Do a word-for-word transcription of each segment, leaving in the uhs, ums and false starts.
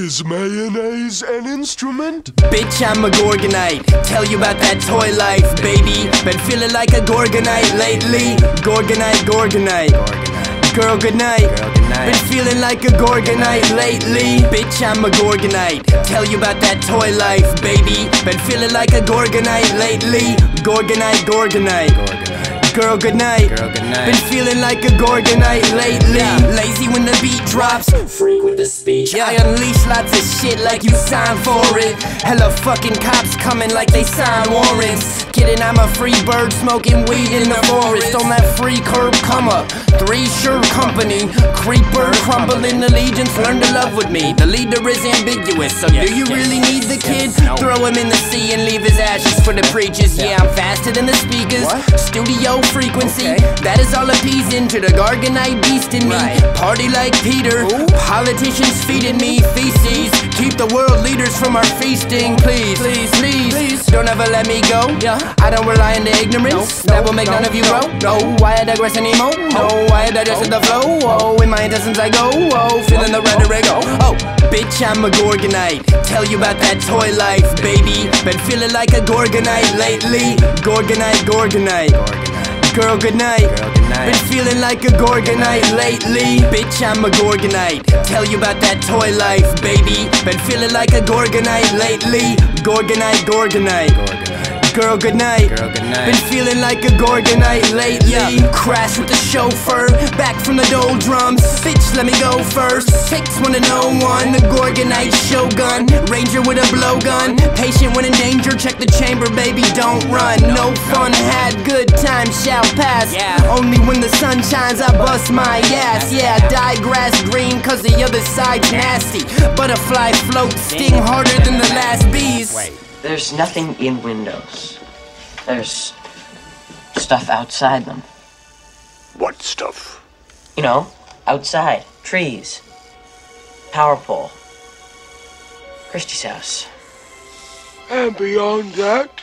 Is mayonnaise an instrument? Bitch, I'm a Gorgonite. Tell you about that toy life, baby. Been feeling like a Gorgonite lately. Gorgonite, Gorgonite. Girl, good night. Been feeling like a Gorgonite lately. Bitch, I'm a Gorgonite. Tell you about that toy life, baby. Been feeling like a Gorgonite lately. Gorgonite, Gorgonite. Girl, good night. Girl, good night. Been feeling like a Gorgonite lately. Yeah. Lazy when the beat drops. Freak with the speech. Yeah. I unleash lots of shit like you signed for it. Hella fucking cops coming like they signed warrants. Kidding, I'm a free bird smoking weed in the forest. On that free curb come up. Three sure company. Creeper crumbling allegiance. Learn to love with me. The leader is ambiguous. So yes, do you yes, really need the kid? Yes, no. Throw him in the sea and leave his ashes for the preachers. Yeah, I'm faster than the speakers. What? Studio frequency, okay. That is all appeasing to the Gorgonite beast in me. Right. Party like Peter. Ooh. Politicians feeding me feces. Keep the world leaders from our feasting, please, please, please, please. Don't ever let me go. Yeah. I don't rely on the ignorance. No, that will make no, none of you no, no. Oh, why I digress anymore? No, oh, why I digest oh. the flow? Oh, in my intestines I go. Oh, feeling the rhetoric. Oh, oh, bitch, I'm a Gorgonite. Tell you about that toy life, baby. Been feeling like a Gorgonite lately. Gorgonite, Gorgonite. Girl, good night. Girl, good night. Been feeling like a Gorgonite lately. Bitch, I'm a Gorgonite. Tell you about that toy life, baby. Been feeling like a Gorgonite lately. Gorgonite, Gorgonite. Gorgonite. Girl, good night. Girl, good night. Been feeling like a Gorgonite lately. Yeah. Crash with the chauffeur. Back from the doldrums. Bitch, let me go first. Takes one to know one. The Gorgonite shogun. Ranger with a blowgun. Patient when in danger. Check the chamber, baby. Don't run. No fun had. Good time shall pass. Yeah. Only when the sun shines I bust my ass. Yeah, dye grass green cause the other side's nasty. Butterfly floats sting harder than the last bees. Wait. There's nothing in windows. There's stuff outside them. What stuff? You know, outside. Trees. Power pole. Christie's house. And beyond that?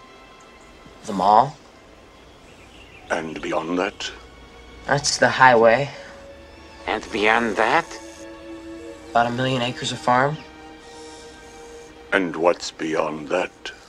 The mall. And beyond that? That's the highway. And beyond that? About a million acres of farm. And what's beyond that?